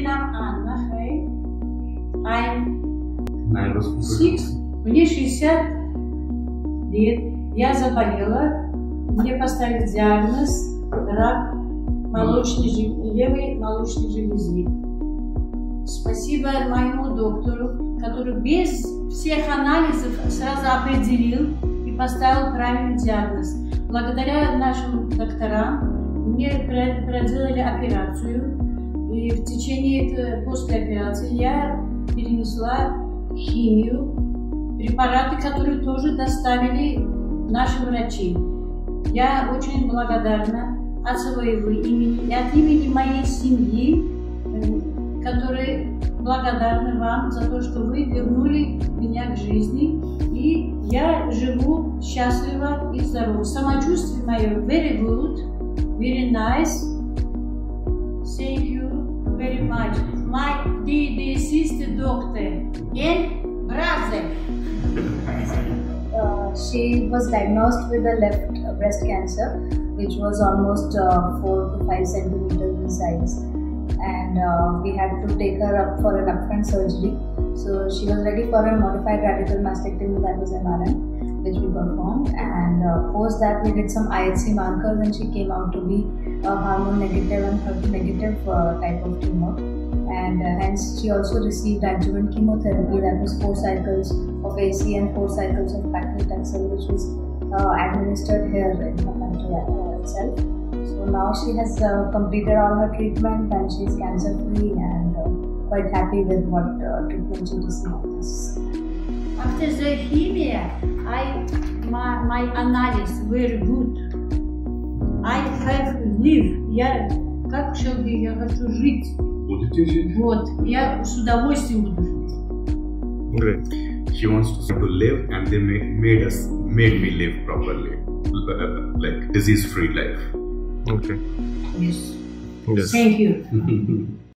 наам Анна, I'm 6, мне 60 лет, я заболела, мне поставили диагноз рак левой молочной железы. Спасибо моему доктору, который без всех анализов сразу определил и поставил правильный диагноз. Благодаря нашим докторам мне проделали операцию, и в течение после операции я перенесла химию, препараты, которые тоже доставили наши врачи. Я очень благодарна от своего имени и от имени моей семьи, которые благодарны вам за то, что вы вернули меня к жизни, и я живу счастливо и здорово. Самочувствие мое very good, very nice. Thank you very much. My dear sister doctor and brother. She was diagnosed with a left breast cancer, which was almost 4 to 5 centimeters in size, and we had to take her up for an upfront surgery. So she was ready for a modified radical mastectomy, that was MRM, which we performed, and post that we did some IHC markers, and she came out to be a hormone negative and HER2 negative type of tumor, and hence she also received adjuvant chemotherapy, that was 4 cycles of AC and 4 cycles of paclitaxel, which was administered here in her country itself. So now she has completed all her treatment and she is cancer free and quite happy with what treatment she received. After the chemia, my analysis very good. I have lived. Я как человек, я хочу жить. Будете жить? Вот, я с удовольствием буду жить. Great. She wants to live, and they made me live properly, like disease-free life. Okay. Yes. Yes. Thank you.